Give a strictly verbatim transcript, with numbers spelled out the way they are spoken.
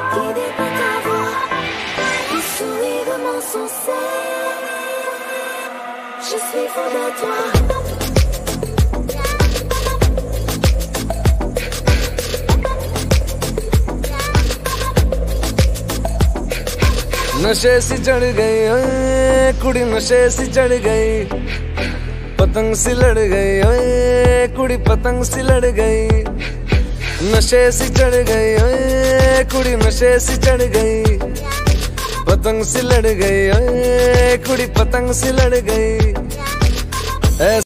guidé par ta voix, ton sourire de mon sensé. Je suis fou de toi. नशे सी चढ़ गई ओए कुड़ी, नशे सी चढ़ गई, पतंग सी लड़ गई ओए कुड़ी, पतंग सी लड़ गई। नशे सी चढ़ गई ओए कुड़ी, नशे सी चढ़ गई, पतंग सी लड़ गई ओए कुड़ी, पतंग सी लड़ गई।